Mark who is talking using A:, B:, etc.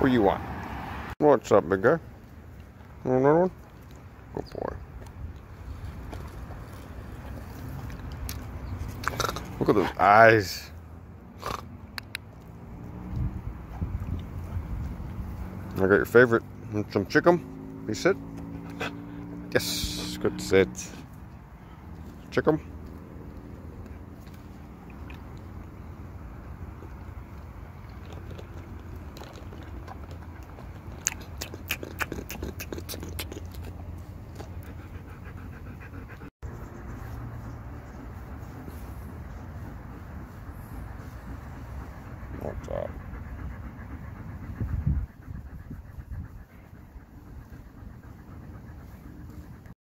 A: What do you want? What's up, big guy? Another one? Good boy. Look at those eyes. I got your favorite. Want some chicken? You sit? Yes, good sit. Chicken.